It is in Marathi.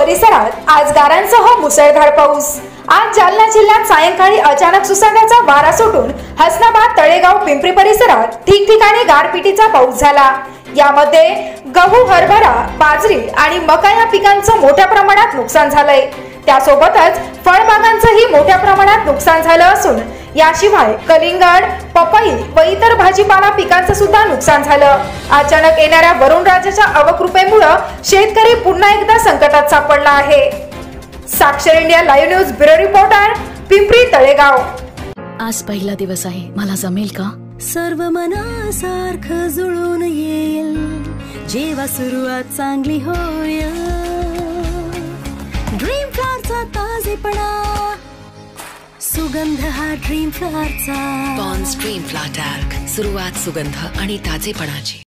परिसरात आज गारांसह मुसळधार पाऊस। आज जालना जिल्ह्यात सायंकाळी अचानक सुसाट्याचा वारा सुटून हसनाबाद, तळेगाव, पिंपरी परिसरात ठिकठिकाणी गारपिटीचा पाऊस झाला। यामध्ये गहू, हरभरा, बाजरी आणि मका या पिकांचं मोठ्या प्रमाणात नुकसान झालंय। त्यासोबतच फळबागांचंही मोठ्या प्रमाणात नुकसान झालं असून याशिवाय कलिंगड, पपई व इतर भाजीपाला पिकांचं सुद्धा नुकसान झालं। अचानक येणाऱ्या वरुणराजाच्या अवकृपेमुळे शेतकरी पुन्हा एकदा संकटात सापडला आहे। साक्षर India live news bureau reporter, Pimpri, Talegaon. आज पहिला दिवस आहे, मला जमेल का? सर्व मनासारखं जुळून येईल जेव्हा सुरुवात चांगली होईल। ड्रीम फ्लॉवरचा ताजेपणा, सुगंध हा ड्रीम फ्लॉवरचा। पॉन्ड्स ड्रीम फ्लॉवर टॅल्क, सुरुवात सुगंध आणि ताजेपणाची।